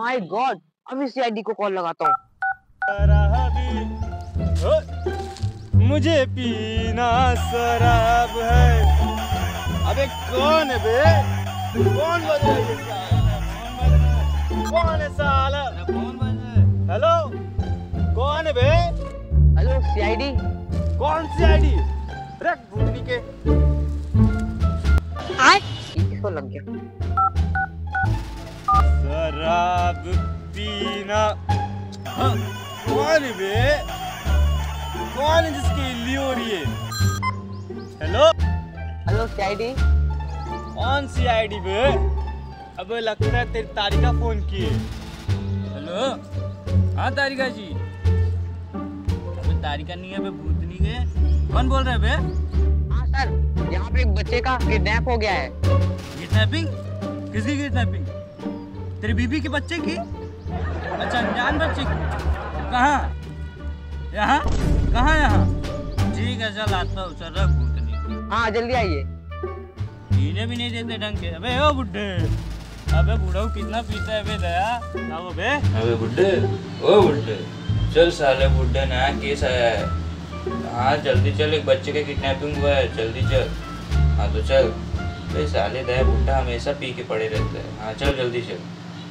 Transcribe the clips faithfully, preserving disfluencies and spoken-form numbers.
My god, अभी CID को call लगाता हूँ। मुझे पीना शराब है। अबे कौन है बे? कौन बज रहा है? कौन है साला? कौन बज रहा है? हेलो, कौन है बे? Hello CID. कौन सीआईडी? रख भूतनी के। आए किसको लग गया? शराब पीना। हाँ, कौन है बे? कौन है जिसकी इल्ली हो रही है? Hello hello CID. कौन सी आईडी बे? अबे लगता है तेरी तारिका फोन की है। हेलो, हाँ तारिका जी। अबे तारिका नहीं है बे, भूतनी के। कौन बोल रहा है बे? हाँ सर, यहाँ पे एक बच्चे का किडनैप हो गया है। किडनैपिंग? किसकी किडनैपिंग? तेरी बीबी के बच्चे की? अच्छा, अनजान बच्चे की? कहाँ? यहाँ? कहाँ यहाँ? ठीक है, चल आता हूँ। चल रख भूतनी। हाँ जल्दी आइए। पीने भी नहीं देते ढंग के। अबे ओ बुड्ढे, अबे बूढ़ा कितना पीता है बे दया? ना वो बे? अबे बुड्ढे, ओ बुड्ढे, चल साले बुड्ढे, नया केस आया है। हाँ जल्दी चल, एक बच्चे का किडनैपिंग हुआ है, जल्दी चल। हाँ तो चल। बे साले दया बुड्ढा हमेशा पी के पड़े रहता है। हाँ चल जल्दी चल।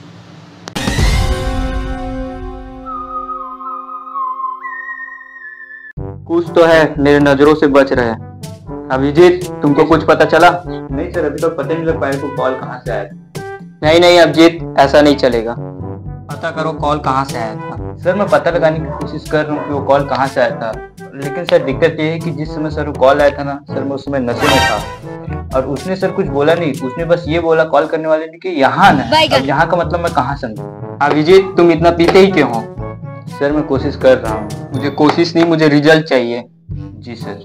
कुछ तो है, मेरे नजरों से बच रहे हैं। अभिजीत, तुमको कुछ पता चला? नहीं सर, अभी तो पता नहीं लग पाया को कॉल कहाँ से आया था। नहीं नहीं अभिजीत, ऐसा नहीं चलेगा। पता करो कॉल कहाँ से आया था। सर मैं पता लगाने की कोशिश कर रहा हूँ कि वो कॉल कहाँ से आया था, लेकिन सर दिक्कत ये है कि जिस समय सर वो कॉल आया था ना सर, मैं उस समय नशे में था और उसने सर कुछ बोला नहीं। उसने बस ये बोला कॉल करने वाले ने कि यहाँ ना। अब यहाँ का मतलब मैं कहाँ समझूं? अभिजीत, तुम इतना पीते ही क्यों हो? सर मैं कोशिश कर रहा हूँ। मुझे कोशिश नहीं, मुझे रिजल्ट चाहिए। जी सर।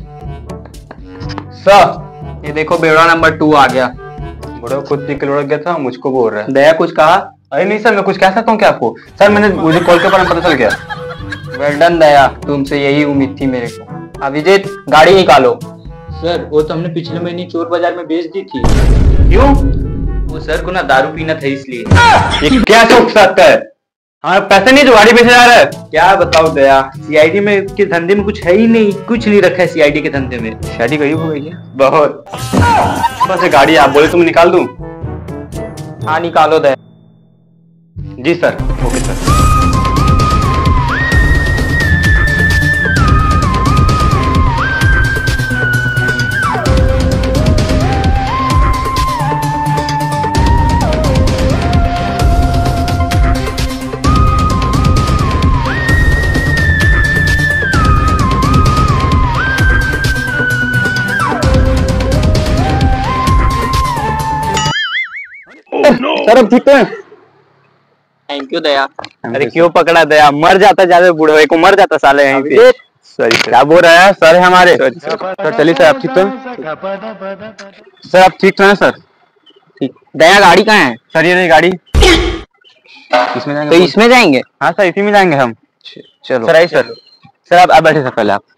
सर, ये देखो बेवड़ा नंबर टू आ गया। बड़ा खुद पी के लुढ़क गया था, मुझको बोल रहा है। दया कुछ कहा? अरे नहीं सर, मैं कुछ कह सकता हूँ क्या आपको? सर मैंने मुझे कॉल के बारे में पता चल गया। वेल डन दया, तुमसे यही उम्मीद थी मेरे को। अभिजीत, गाड़ी निकालो। सर वो तो हमने पिछले महीने चोर बाजार में बेच दी थी। क्यों? वो सर को ना दारू पीना था इसलिए। ये क्या सोच सकता है? हाँ पैसे नहीं जो गाड़ी बेचे जा रहा है। क्या बताओ दया, सीआईडी में के धंधे में कुछ है ही नहीं, कुछ नहीं रखा है सीआईडी के धंधे में। शादी गरीब हो गई है बहुत। बस गाड़ी आप बोले तो मैं निकाल दूं। हाँ निकालो दया। जी सर। Okay sir. सर अब ठीक है? Thank you Daya. अरे क्यों पकड़ा दया, मर जाता ज्यादा बूढ़े को, मर जाता साले यहीं पे। Sorry sir. क्या बोल रहा है सर हमारे? सर चलिए सर, आप ठीक तो? सर आप ठीक तो हैं सर? ठीक। दया गाड़ी कहाँ है? सर ये रही गाड़ी। इसमें जाएंगे? तो इसमें जाएंगे? हाँ सर इसी में जाएंगे हम। चलो सर आइए सर। सर आप आप बैठे सर पहले आप।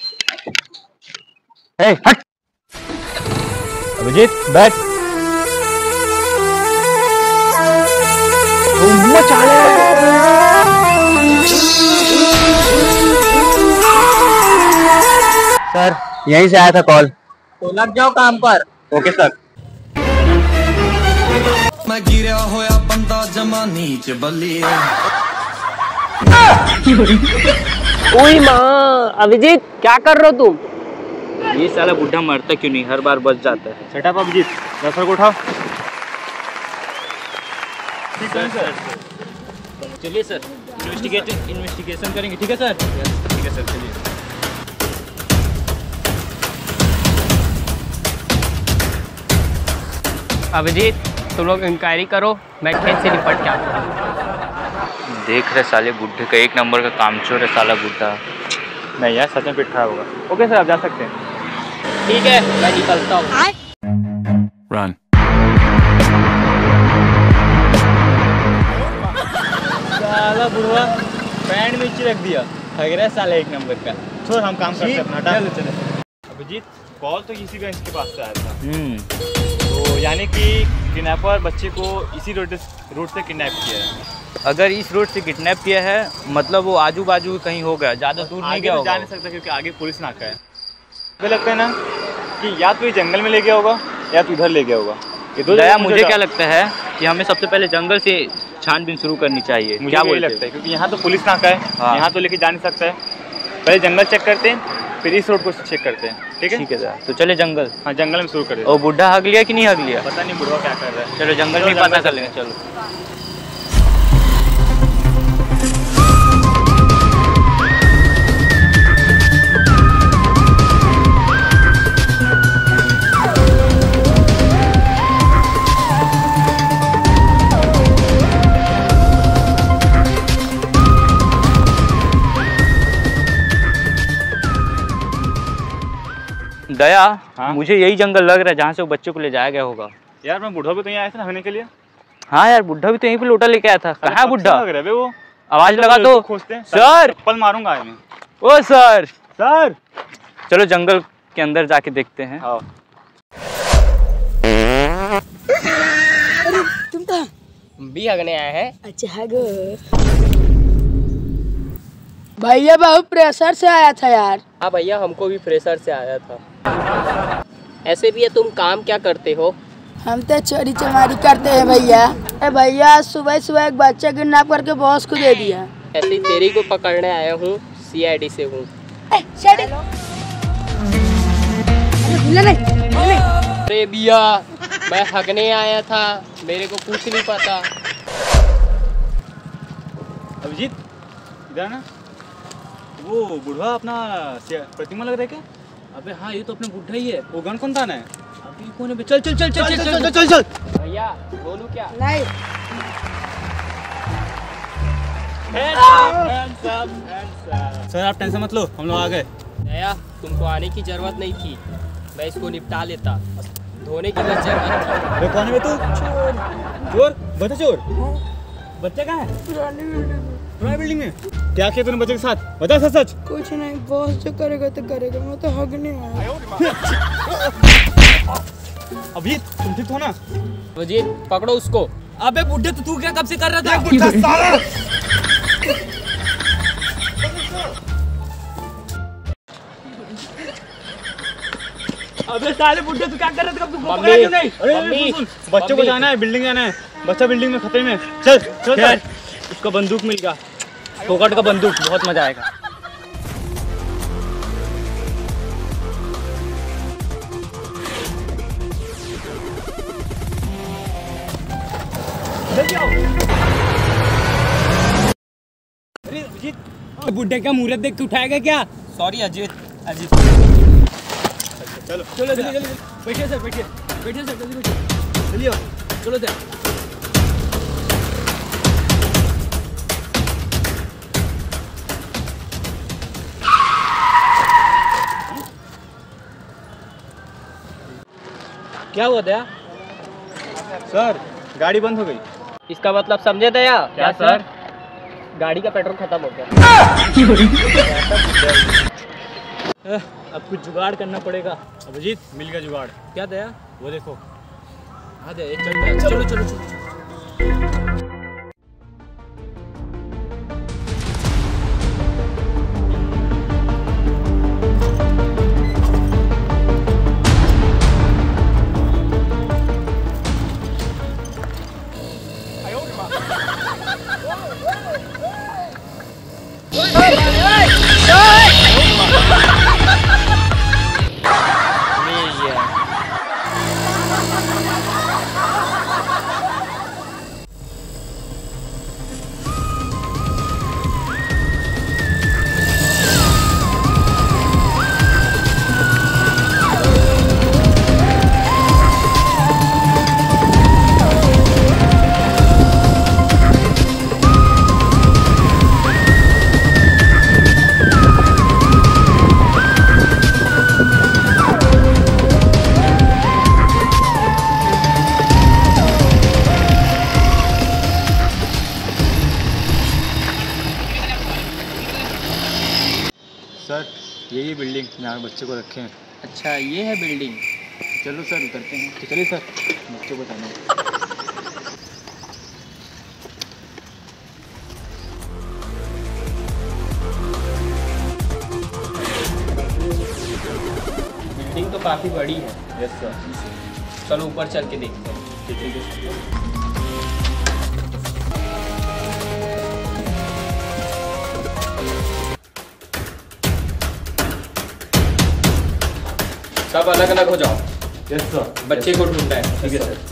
ए, हट। अभिजीत बैठ। सर यहीं से आया था कॉल। तो लग जाओ काम पर। Okay sir. मैं गिरा होया बंदा जमानी च बल्ली। ओए माँ, अभिजीत क्या कर रहे हो तुम? ये साला बुढ़ा मरता क्यों नहीं, हर बार बच जाता है। सेट अप अभिजीत, दस को उठाओ। सर सर चलिए सर, इन्वेस्टिगेशन इन्वेस्टिगेशन करेंगे। ठीक है सर? ठीक है सर, चलिए। अभिजीत तुम लोग इंक्वायरी करो, मैं खेत से निपट के आता हूँ। देख रहे साले बुड्ढे का एक नंबर का कामचोर है साला बुड्ढा। नहीं यार, सच में पेट खराब होगा। ओके सर, आप जा सकते हैं। ठीक है, मैं निकलता हूँ। रन। साला बुढ़वा पैंट में रख दिया, ठग रहा है साला एक नंबर का। छोड़, हम काम करते हैं अपना। चलो चलो। अभिजीत, कॉल तो इसी का इसके पास से आया था। हम्म तो यानी कि किडनैपर बच्चे को इसी रोड रोड से किडनैप किया है। अगर इस रोड से किडनैप किया है मतलब वो आजू बाजू कहीं हो गया, ज्यादा दूर नहीं गया तो होगा। जा नहीं सकता क्योंकि आगे पुलिस नाका है। मुझे लगता है ना कि या तो ये जंगल में ले गया होगा या तो इधर ले गया होगा। ये दो दया, जगह मुझे क्या लगता है कि हमें सबसे पहले जंगल से छानबीन शुरू करनी चाहिए। मुझे क्या भी यही बोलते लगता है क्योंकि यहाँ तो पुलिस नाका है, हाँ। यहाँ तो लेके जा नहीं सकता है। पहले जंगल चेक करते हैं फिर इस रोड को चेक करते हैं। ठीक है ठीक है दया, तो चले जंगल। हाँ जंगल में शुरू कर देते और बुढ़ा हग लिया कि नहीं हग लिया? हैं। पता नहीं बुढ़वा क्या कर रहा है। चलो जंगल में ही पता कर लेंगे। चलो दया, हाँ? मुझे यही जंगल लग रहा है जहाँ से वो बच्चे को ले जाया गया होगा। यार मैं बुढ़वा भी तो यहाँ आया था नहाने के लिए। हाँ यार, बुढ़ा भी तो यहीं पे लोटा लेके आया था। कहाँ है बुढ़ा? लग रहा है बे वो। आवाज लगा दो। खोजते हैं सर! चप्पल मारूंगा आज मैं। ओ सर! सर चलो जंगल के अंदर जाके देखते हैं। हाँ तुम तो भी हगने आए हैं। अच्छा है गो भैया, बहुत प्रेशर से आया था यार। हाँ भैया, हमको भी प्रेशर से आया था। ऐसे भी है, तुम काम क्या करते हो? हम तो चोरी चमारी करते हैं भैया। ए भैया, सुबह सुबह एक बच्चा किडनैप करके बॉस को दे दिया। ऐसे ही तेरी को पकड़ने आया हूँ, सी आई डी से हूँ। अरे भैया, मैं हगने आया था, मेरे को कुछ नहीं पता। अभिजीत इधर ना, वो बुढ़वा अपना प्रतिमा लग रहा है क्या? अबे हाँ, ये तो अपना बुढ़ा ही है। वो गन कौन था ना? अभी कौन है? चल चल चल चल चल चल चल चल। भैया बोलूं क्या? नहीं सर आप टेंशन मत लो, हम लोग आ गए। दया, तुमको आने की जरूरत नहीं थी, मैं इसको निपटा लेता। धोने की बस जरूरत थी। अरे कौन है बे तू? चोर? बता चोर। बच्चा कहाँ है? पुरानी बिल्डिंग में। क्या किया तूने बच्चे के साथ? बता सच सच। कुछ नहीं, बॉस जो करेगा तो करेगा, मैं तो हगने आया। अभी तुम ठीक हो ना? अजीत, पकड़ो उसको। अबे बुड्ढे, तो तू क्या कब से कर रहा था? बुढ़ा साला। अबे साले बुड्ढे, तू क्या कर रहा था? तू मम्मी, पकड़ा क्यों नहीं? अरे मम्मी, सुन, सुन, बच्चों को मम्मी। जाना है, बिल्डिंग जाना है। बच्चा बिल्डिंग में खतरे में। चल चल खैर, उसको बंदूक मिल गया, फोकट का बंदूक, बहुत मजा आएगा। अरे अजीत, बुड्ढे का मुहूर्त देख के उठाएगा क्या? सॉरी अजीत। अजीत चलो चलो जल्दी जल्दी बैठिए सर, बैठिए बैठिए सर, जल्दी बैठिए। चलिए। चलो सर। क्या हुआ दया? सर गाड़ी बंद हो गई। इसका मतलब समझे दया? क्या सर? गाड़ी का पेट्रोल खत्म हो गया। अब कुछ जुगाड़ करना पड़ेगा। अभिजीत मिल गया जुगाड़। क्या दया? वो देखो। हाँ दया, चल चलो चलो चलो चलो। सर यही बिल्डिंग जहाँ बच्चे को रखे हैं। अच्छा, ये है बिल्डिंग। चलो सर उतरते हैं। तो चलिए सर, बच्चों को बताना। काफ़ी बड़ी है। Yes sir. चलो ऊपर चल के देखते हैं। ठीक है सब अलग अलग हो जाओ। Yes sir. बच्चे को ढूंढना है। ठीक है सर।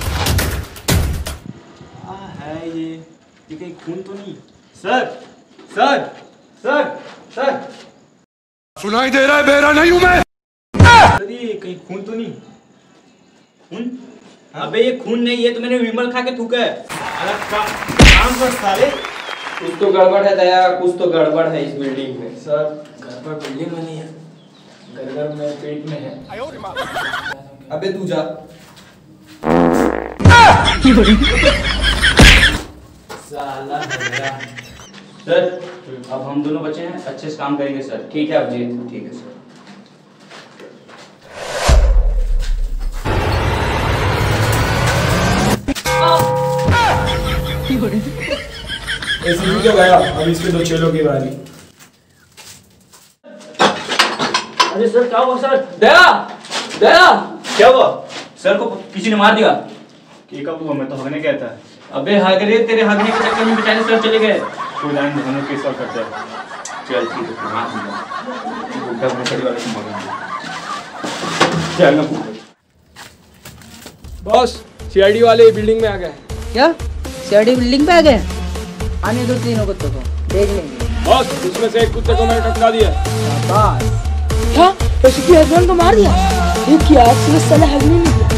आ है ये ये कहीं खून तो नहीं? सर सर सर सर सुनाई दे रहा है, बेरा नहीं हूं मैं। सर ये कहीं खून तो नहीं? खून? अबे ये खून नहीं, ये तो मैंने विमल खा के थूका है। अलग का काम कर साले। कुछ तो गड़बड़ है दया, कुछ तो गड़बड़ है इस बिल्डिंग में। सर गड़बड़ बिल्डिंग में नहीं है, गड़बड़ में पेट में है। अबे तू जा। साला मेरा। सर अब हम दोनों बच्चे हैं, अच्छे से काम करेंगे सर। ठीक है अभिजीत। ठीक है सर। एसीपी क्या गया, अब इसके दो चेलों की बारी। अरे सर क्या हुआ सर? दया, दया, क्या हुआ? सर को किसी ने मार दिया। ये कब हुआ? मैं तो हगने गया था। अबे हगरे तेरे हगने के चक्कर में बेचारे सर चले गए। कोई लाइन हम लोग केस सॉल्व करते हैं। चल ठीक है, मार दूंगा। बुड्ढा भोसड़ी वाले को मारूंगा। चल ना बुड्ढा। बॉस, सीआईडी वाले बिल्डिंग में आ गए। क्या सीआईडी बिल्डिंग पे आ गए? आने दो तीनों कुत्तों को, देख लेंगे। बॉस, उसमें से एक कुत्ते को मैंने टपका दिया। शाबाश। क्या उसकी हस्बैंड को मार दिया? ये क्या सिर्फ साला हगने नहीं दिया।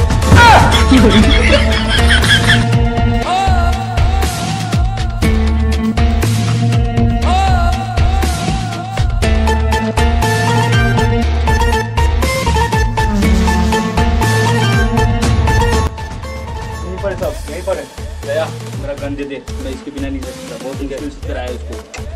यहीं पर है सब, यहीं पर है। दया मेरा गन दे दे, मैं इसके बिना नहीं रह सकता। बहुत मुश्किल से कराया उसको।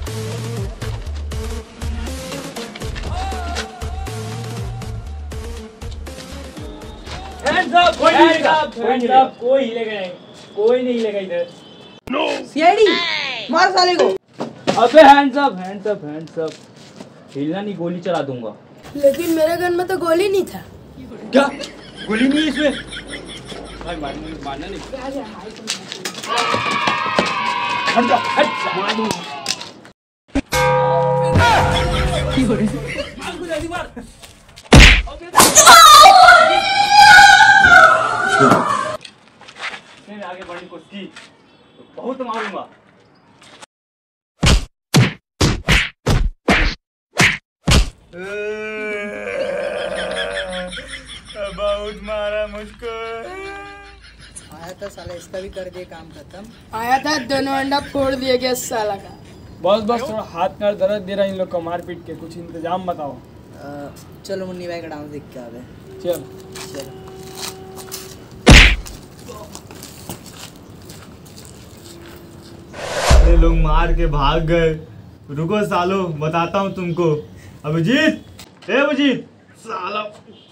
Hands up, कोई नहीं हिलेगा, hands up, कोई नहीं hands हिलेगा, up। कोई हिलेगा नहीं, कोई नहीं हिलेगा इधर। सीआईडी मार साले को। अबे hands up, hands up, hands up. हिलना नहीं, गोली चला दूंगा। लेकिन मेरे गन में तो गोली नहीं था। क्या? गोली नहीं है इसमें? भाई मारना मारना नहीं। हट जा, हट जा। मार दूंगा। मैंने आगे बढ़ने की कोशिश की तो बहुत मारूंगा। बहुत मारा मुझको। आया था साला, इसका भी कर दिए काम खत्म। आया था, दोनों अंडा फोड़ दिया गया साला का। बॉस बस थोड़ा हाथ में दर्द दे रहा है इन लोग को, मार पीट के कुछ इंतजाम बताओ। चलो मुन्नी भाई का डांस देख के आ गए। चल चलो। ये लोग मार के भाग गए। रुको सालो, बताता हूँ तुमको। अभिजीत, ए अभिजीत, साला,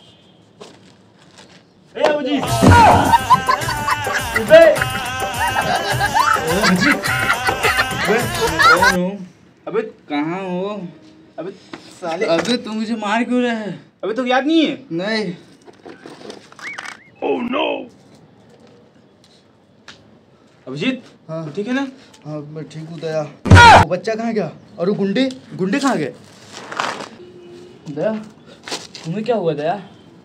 ए अभिजीत, उठे। अबे कहाँ हो? अबे साले, अबे तुम मुझे मार क्यों रहे हैं? अबे तो याद नहीं है? नहीं। Oh no. अभिजीत, हाँ। तू ठीक है ना? हाँ मैं ठीक हूँ दया। वो बच्चा कहाँ गया? और वो गुंडे गुंडे कहाँ गए? दया, तुम्हें क्या हुआ दया?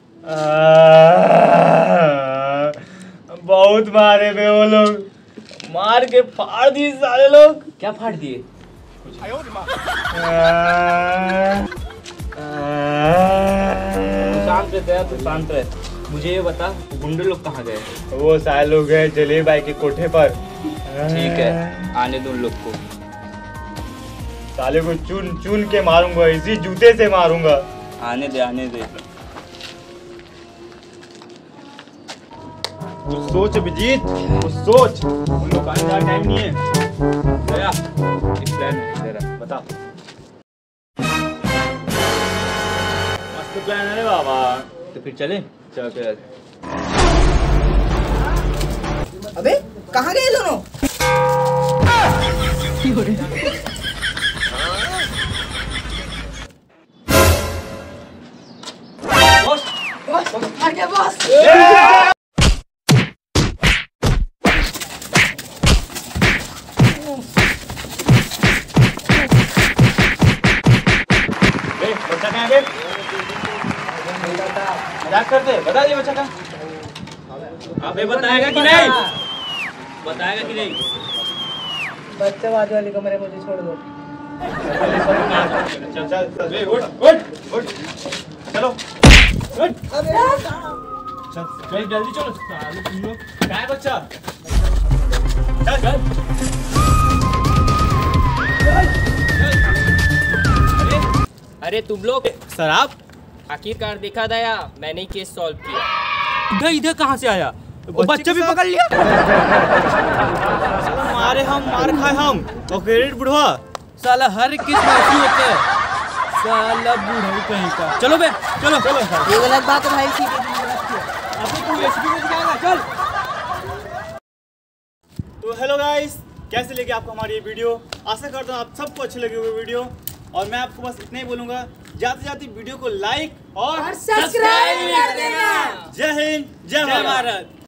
बहुत मारे बे वो लोग, मार के फाड़ दिए सारे लोग। क्या फाड़ दिए? शांत रह दया, तू शांत रह। मुझे ये बता, गुंडे लोग कहाँ गए? वो सारे लोग गए जलेबी बाई के कोठे पर। ठीक है, आने दो उन लोग को। साले को चुन चुन के मारूंगा, इसी जूते से मारूंगा। आने दे, आने दे। कुछ सोच अभिजीत, कुछ सोच। उन लोग का आने का टाइम नहीं है। दया, एक प्लान है तेरा, बता। मस्त प्लान है रे बाबा। तो फिर चले? चल फिर। अबे कहाँ गए दोनों? बॉस, आगे बॉस। बच्चा कहाँ है? मजाक करते बता दिए बच्चा का। अबे बताएगा कि नहीं? बताएगा कि नहीं? बच्चे बाजू वाली कमरे मुझे छोड़ दो। चल चल चल उठ उठ उठ चलो उठ चल चल जल्दी चलो तुम लोग कहाँ है बच्चा? चल चल अरे तुम लोग सर आप आखिरकार देखा दया, मैंने ही केस सॉल्व किया। इधर इधर कहाँ से आया? वो बच्चा भी पकड़ लिया। साला मारे हम मार खाए हम और क्रेडिट बुढ़वा। साला हर किस ऐसी होता है। साला बुढ़ऊ कहीं का। चलो बे चलो चलो ये गलत बात है भाई, सीधे अबे तू रेसिपी में दिखाएगा चल। तो हेलो गाइस, कैसे लगे आपको हमारी ये वीडियो? आशा करता हूँ आप सबको अच्छी लगी हुई वीडियो। और मैं आपको बस इतना ही बोलूँगा, जाते जाते वीडियो को लाइक और सब्सक्राइब कर देना। जय हिंद जय भारत।